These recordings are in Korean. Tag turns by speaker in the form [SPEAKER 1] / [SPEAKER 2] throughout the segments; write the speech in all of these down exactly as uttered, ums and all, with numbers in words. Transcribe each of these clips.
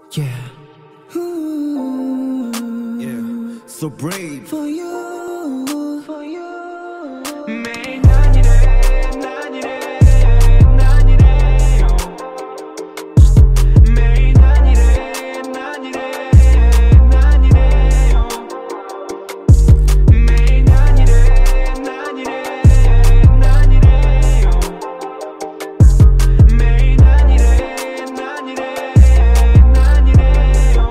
[SPEAKER 1] Yeah. Ooh. Yeah. So brave. For you. For you. 매일 난 이래, 난 이래, 난 이래요. 매일 난 이래, 난 이래, 난 이래요. 매일 난 이래, 난 이래, 난 이래요. 매일 난 이래, 난 이래, 난 이래요.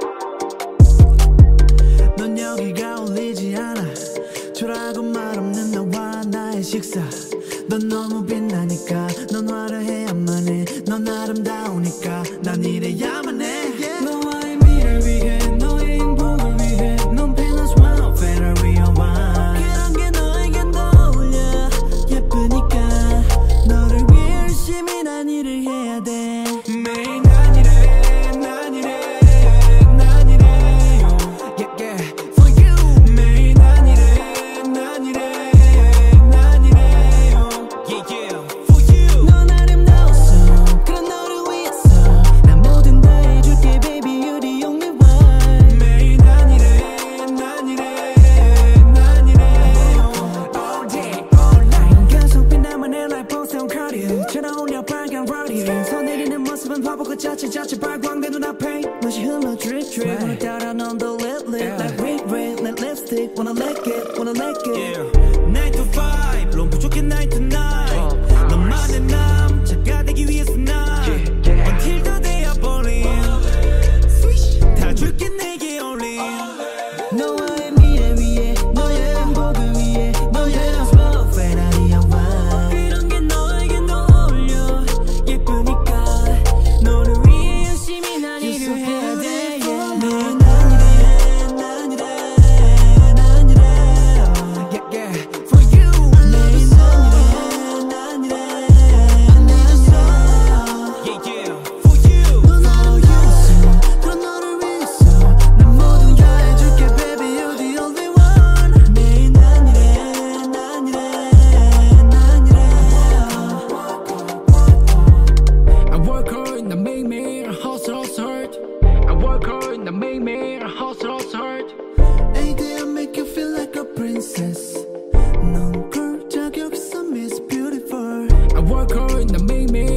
[SPEAKER 1] 넌 여기가 어울리지 않아. 초라하고 말없는 너와 나의 식사. 넌 너무 빛나니까 넌 화려해야만 해. 넌 아름다우니까 난 이래야만 해. 너와의 미래를 위해 너의 행복을 위해 넌 펜너스 와인 페라리아 와인. 그런 게 너에겐 떠올려 예쁘니까 너를 위해 열심히 난 일을 해야 돼. 매일 난 이래 난 이래 난 이래요. Yeah, yeah. For you. 매일 난 이래 난 이래 난 이래요. Yeah, yeah. For you. 넌 아름다웠어. 그런 너를 위해서 난 뭐든 다 해줄게 baby you're the only one. 매일 난 이래 난 이래 난 이래요. All day all night. 계속 빛나만의 life 보세요 cardio. 쳐다올려 빨간 radio. 서내리는 모습은 화보 그 자체 자체 발광된 눈앞에 맛이 흘러 drip drip. wanna 따라 넌 더 lit lit like red red like lipstick. wanna lick it wanna lick it. Yeah. nine to five 론 부족해 nine to nine. 너만의 남자가 되기 위해서 난 until the day I believe 다 줄게 내게 only. 너와의 미래 위에 너의 행복을 위해 너의 slow 페라리아 와인. 이런 게 너에겐 더 어울려 예쁘니까 너를 위해 열심히 난 일을 해야 돼. 매일 난 이래 난 이래 난 이래. Yeah, yeah. For you. 매일 난 이래 난 이래 난 이래. Yeah, yeah. For you. 넌 아름다웠어. 그런 너를 위해서 난 뭐든 다 해줄게 baby you're the only one. 매일 난 이래 난 이래 난 이래. I work hard 난 매일매일 hustle hustle hard. I work hard 난 매일매일 hustle hustle hard. Every day I make you feel like a princess. 넌 꿀 자격 있어 Miss Beautiful. I work hard 난 매일매일